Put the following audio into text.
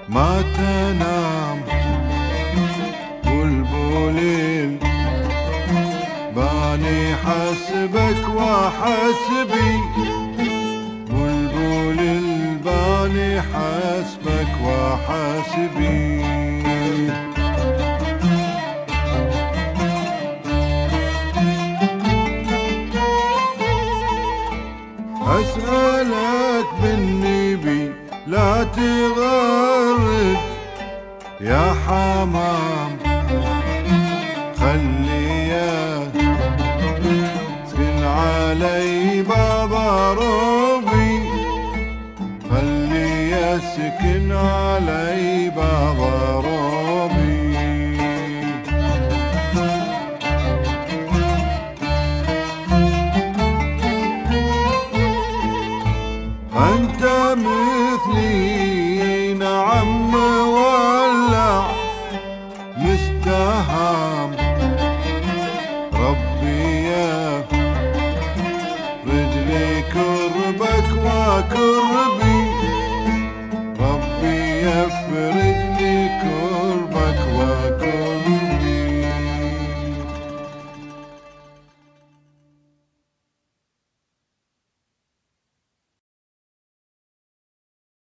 ما تنام بلبل باني حسبك وحسبي، بلبل الباني حسبك وحسبي. أسألك بالنبي لا تغرد يا حمام، خلي يسكن علي بابا ربي، خلي يسكن علي بابا ربي.